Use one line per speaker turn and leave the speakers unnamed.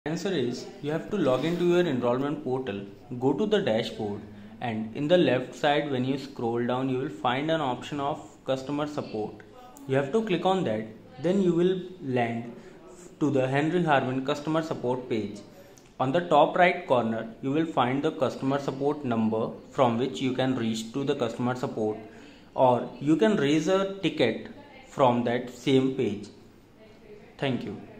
Answer is you have to log into your enrollment portal, go to the dashboard, and in the left side when you scroll down you will find an option of customer support. You have to click on that, then you will land to the Henry Harvin customer support page. On the top right corner you will find the customer support number from which you can reach to the customer support, or you can raise a ticket from that same page. Thank you.